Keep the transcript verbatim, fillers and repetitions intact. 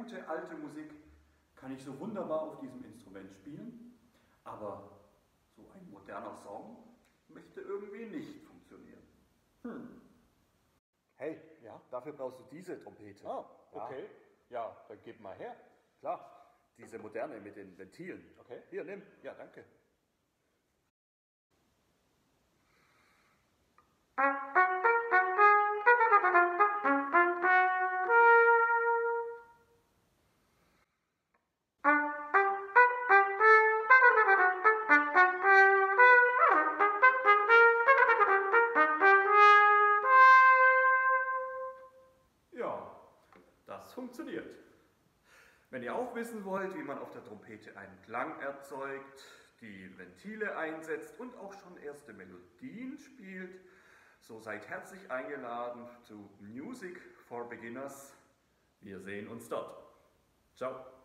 gute alte Musik kann ich so wunderbar auf diesem Instrument spielen, aber so ein moderner Song möchte irgendwie nicht funktionieren. Hm. Hey, ja, dafür brauchst du diese Trompete. Ah, okay. Ja. Ja, dann gib mal her. Klar, diese moderne mit den Ventilen. Okay. Hier, nimm. Ja, danke. Ja, das funktioniert. Wenn ihr auch wissen wollt, wie man auf der Trompete einen Klang erzeugt, die Ventile einsetzt und auch schon erste Melodien spielt, so seid herzlich eingeladen zu Music for Beginners. Wir sehen uns dort. Ciao.